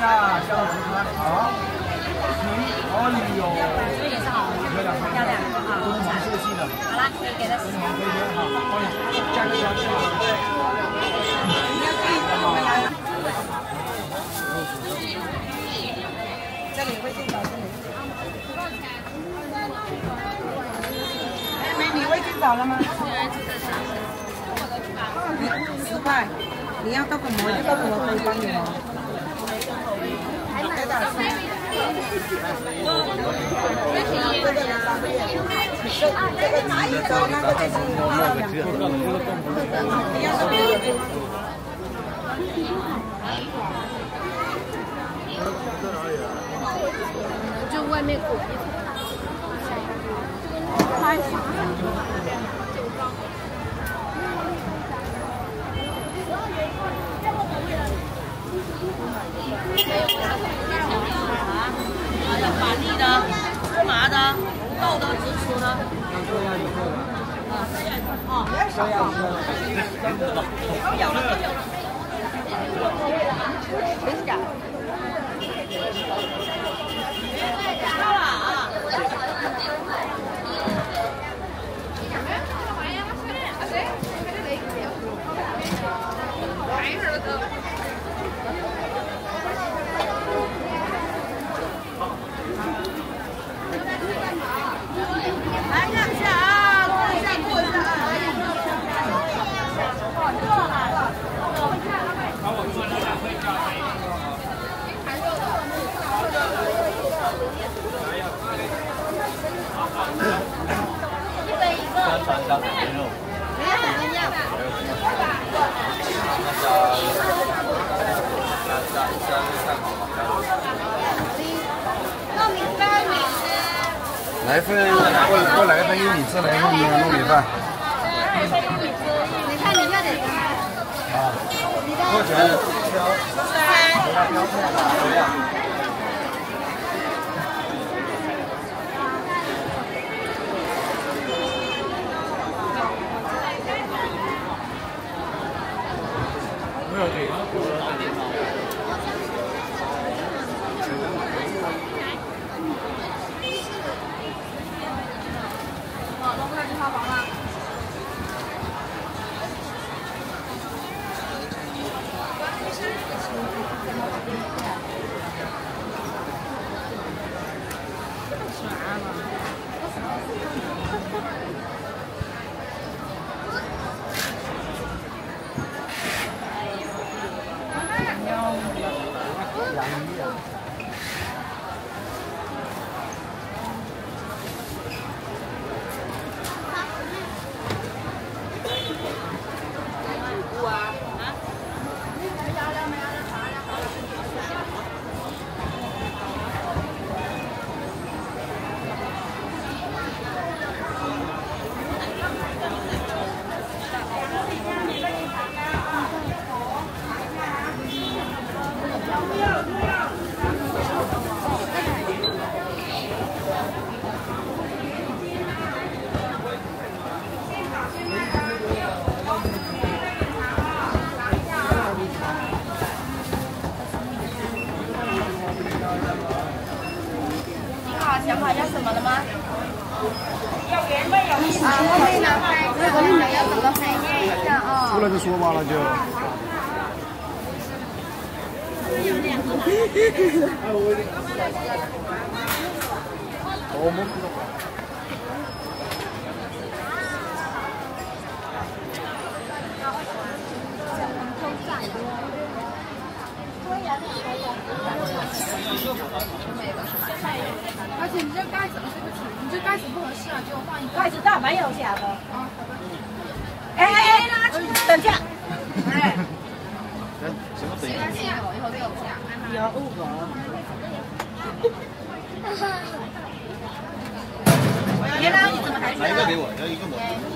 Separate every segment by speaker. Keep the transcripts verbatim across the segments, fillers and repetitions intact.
Speaker 1: 下香炉看好。哎呦，
Speaker 2: 这也是好的，
Speaker 1: 漂亮
Speaker 2: 漂亮啊，
Speaker 1: 敦煌色系的。
Speaker 2: 好了，可以给他洗。
Speaker 1: 敦煌飞天好，欢迎加个小菜。
Speaker 3: 这里微信找这里。哎，美女，微信找了吗？十块，你要豆腐膜就豆腐膜可以帮你哦。还买多少钱？这个两三个月。这这个几周，那个就是两个。你要什么？
Speaker 2: 就外面裹。拍啥？
Speaker 4: 有板栗的、芝麻的、豆的、紫薯的。哦，都有了，都有了。真假？到了啊！来看一下啊，过一下，过一下啊！一杯一个。三三三牛肉。没有很一样。糯米饭，
Speaker 1: 来份过过来一份玉米糍，来一份糯米饭。
Speaker 2: 你看你要哪个？
Speaker 1: 啊，多少钱？不要。没有给。
Speaker 4: 想法要什么了吗？
Speaker 3: 要原味有意思。
Speaker 2: 啊，后面呢？这个你们要怎么拍一下啊？
Speaker 1: 出来就说吧，那就。我们。
Speaker 2: 而且你这盖子，你这盖子不合适啊，就换一个。
Speaker 3: 盖子大没有假的。哎哎哎，等下。哎。
Speaker 1: 什么等一下？
Speaker 2: 以后就有下。
Speaker 3: 有五个。原来你怎么还是？
Speaker 1: 来一个给我，要一个我。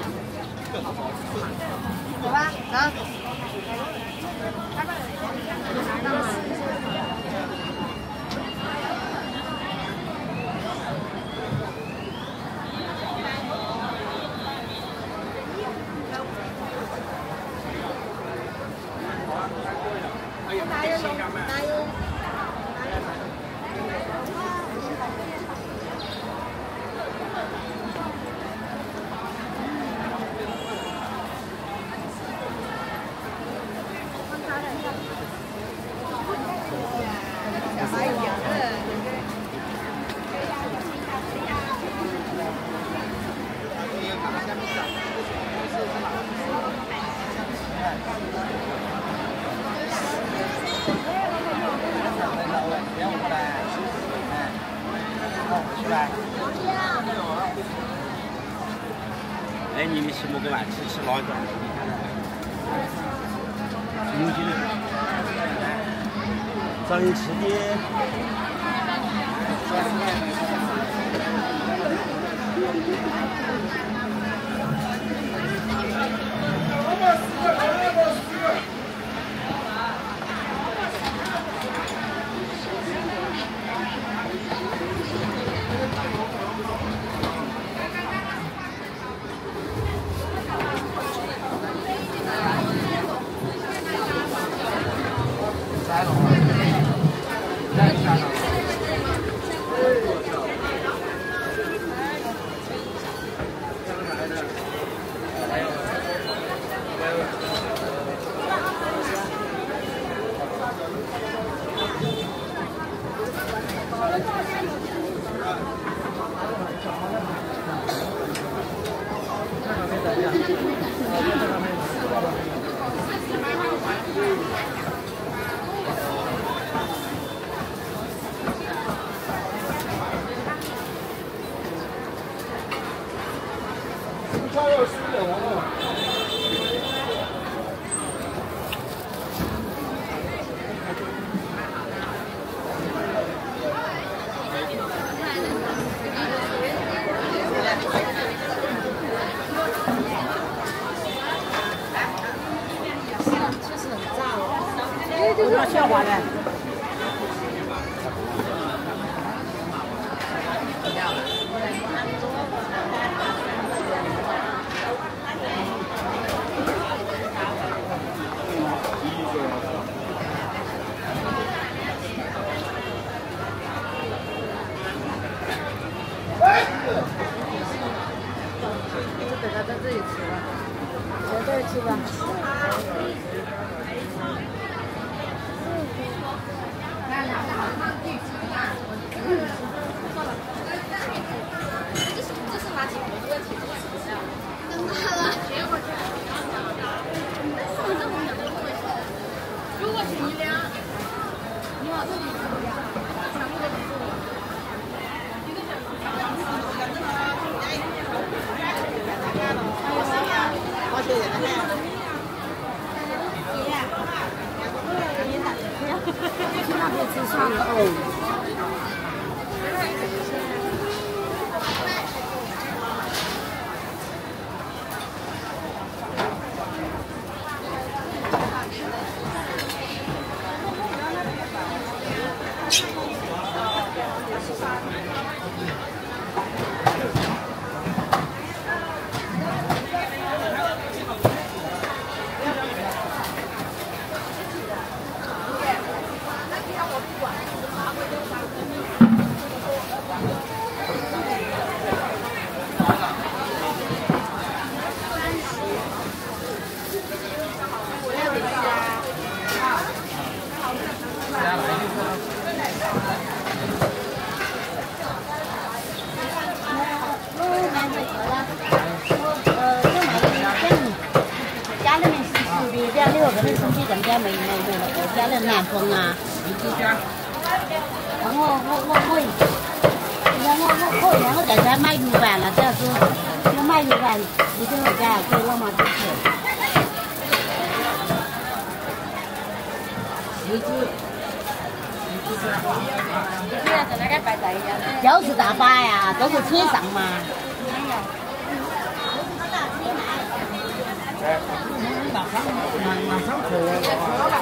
Speaker 2: 走吧，走。
Speaker 1: 来。哎，你的什么个嘛？吃吃老的。牛筋。找你吃的。
Speaker 3: 我要笑话嘞。
Speaker 2: 就等他在这里吃吧，在这里吃吧。如果请一辆，你好，这里怎么样？全部都不做。
Speaker 3: 好些人呢。
Speaker 2: 去那边吃算了哦。
Speaker 3: 家美美的，我家的南风啊，然后我我我，然后我我然后在家卖鱼板了，这样说，要卖鱼板，一定回家可以那么多吃。洗衣机，就是大把呀，都是车上嘛。马上马马上可以。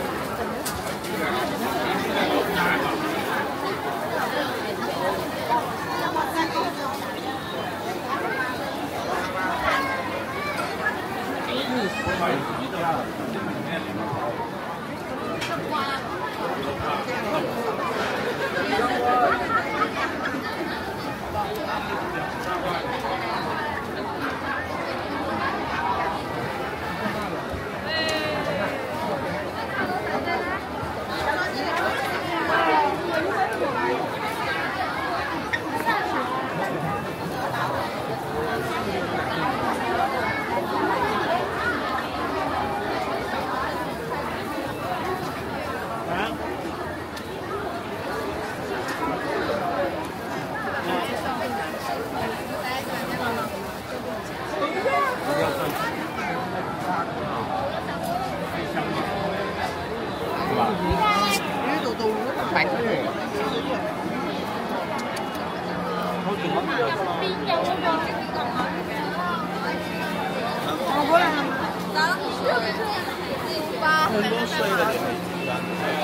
Speaker 5: 多碎的也可以吃啊。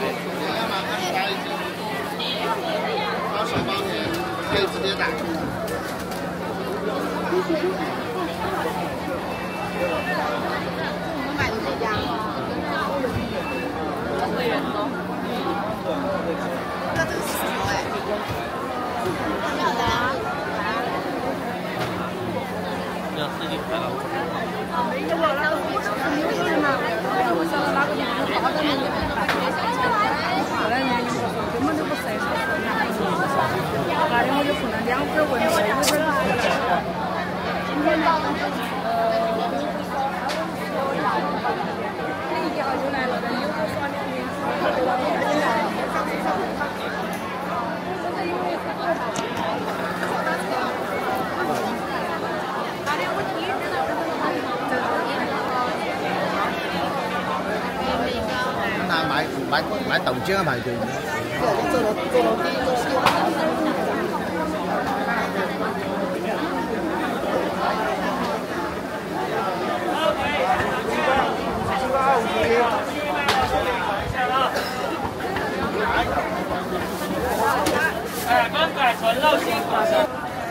Speaker 5: 包小包的可以直接打。
Speaker 2: 我们买的这家。会员多。那这个是什么哎？没有的啊。
Speaker 5: 要自己开了。那买买买豆浆啊，买对。做了做了第一个是。
Speaker 6: 哎，刚改纯肉心款的。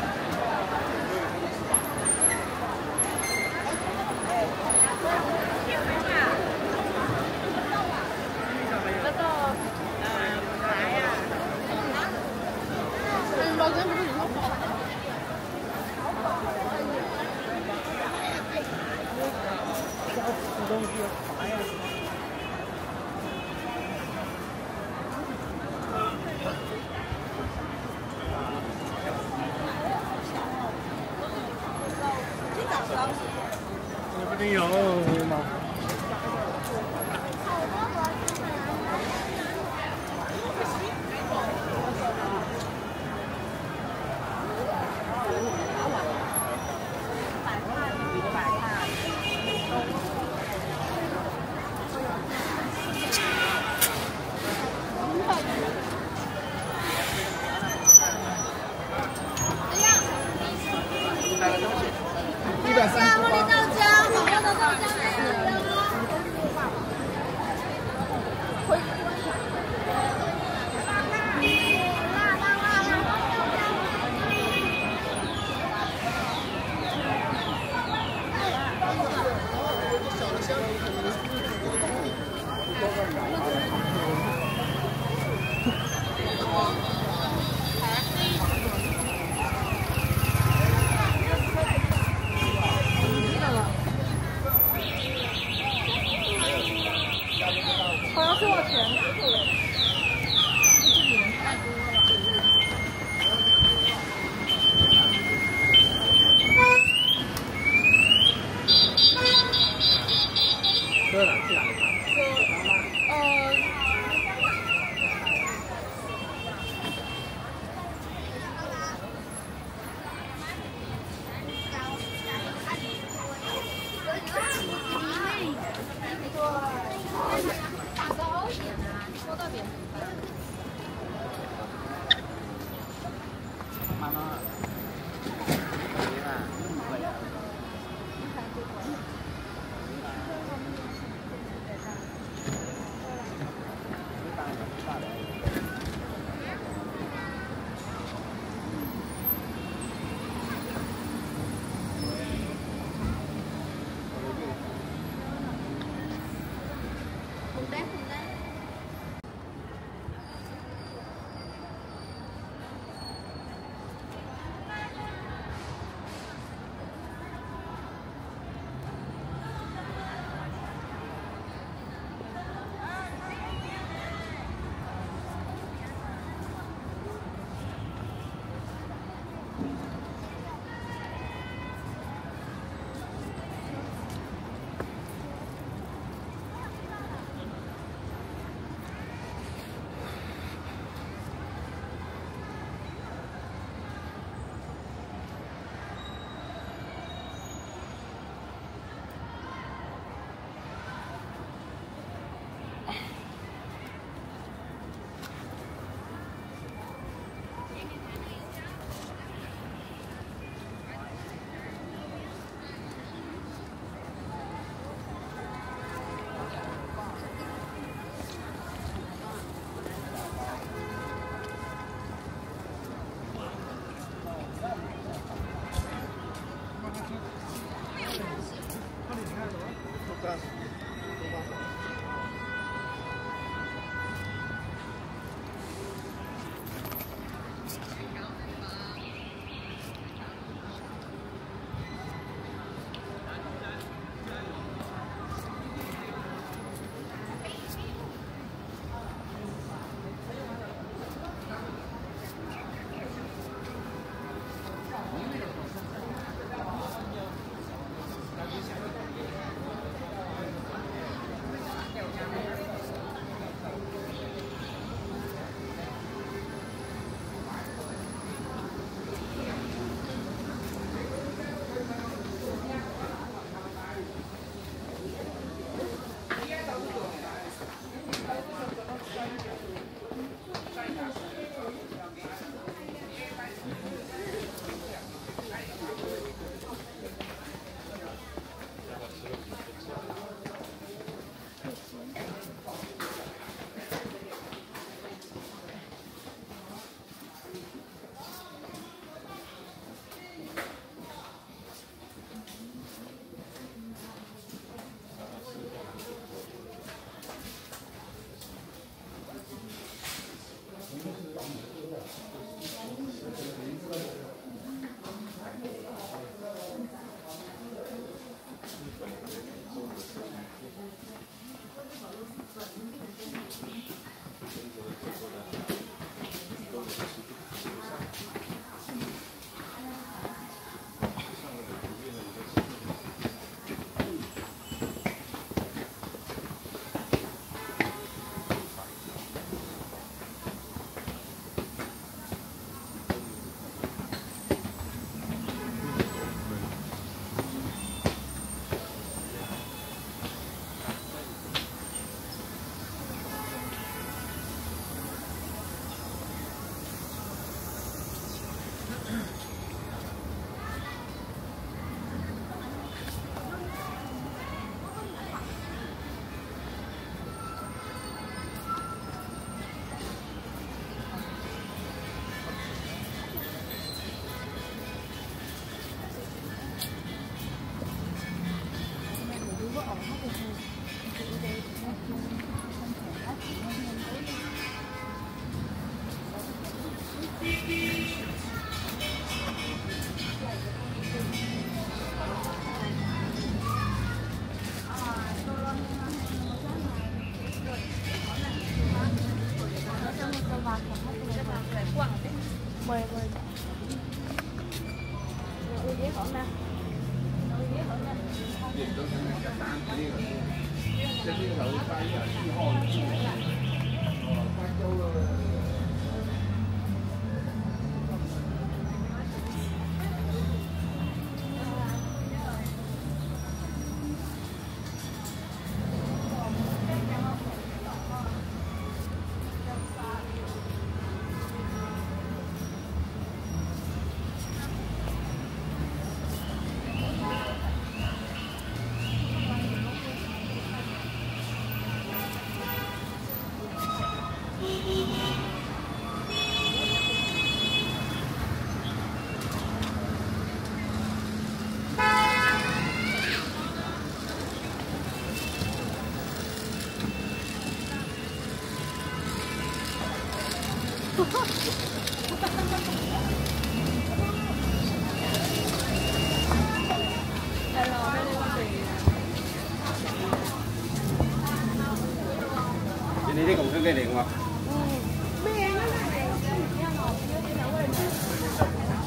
Speaker 5: 这边有吗？一百三十八。
Speaker 2: 豆浆，好喝的豆浆。好像是我钱。
Speaker 5: 喝哪去哪里？
Speaker 2: 呃。
Speaker 5: 慢慢。
Speaker 1: 你啲咁衰嘅嚟喎。
Speaker 2: 咩啊？因為有啲人會。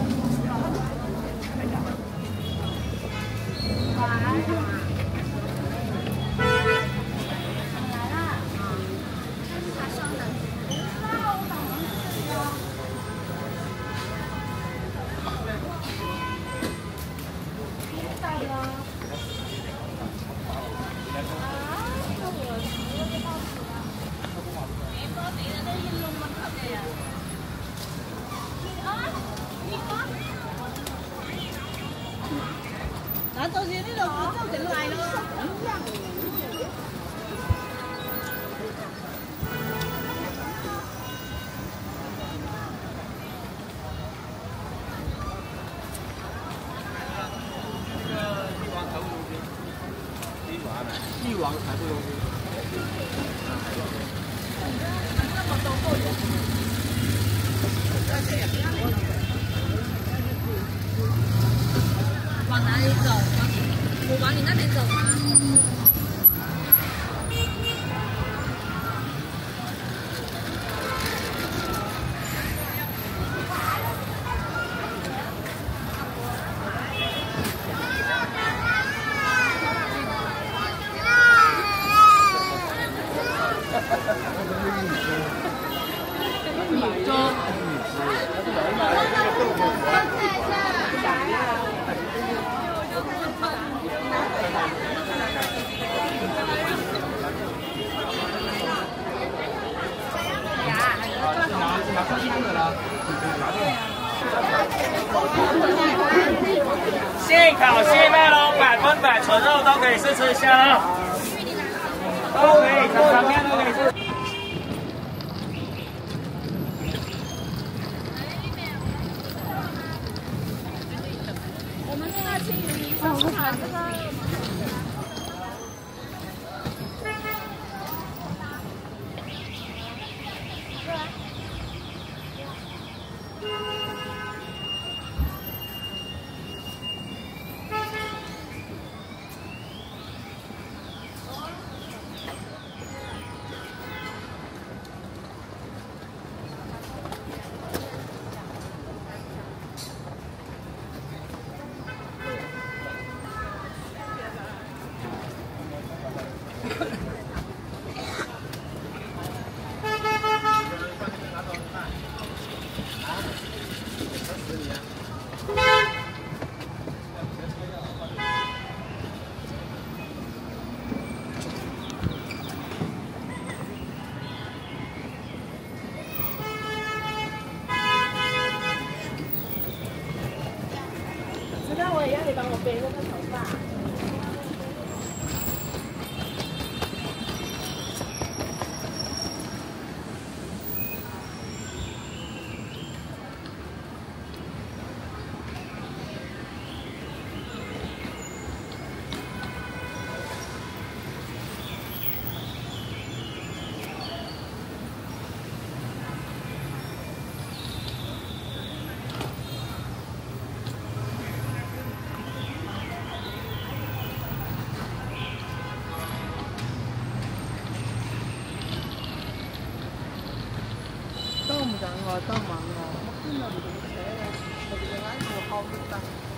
Speaker 3: 嗱，到時呢度廣州整晒咯。
Speaker 5: 帝王财富中心。
Speaker 2: 往哪里走？我往你那边走吗？
Speaker 6: 现烤现卖喽，百分百纯肉都可以试吃一下啊，都可以，尝尝看都可以试。
Speaker 2: 我们这个青云烧烤这个。
Speaker 3: 那我也要你帮我背那个头发。都唔等我，都問我，我邊度唔寫嘅？我哋啱做後面得。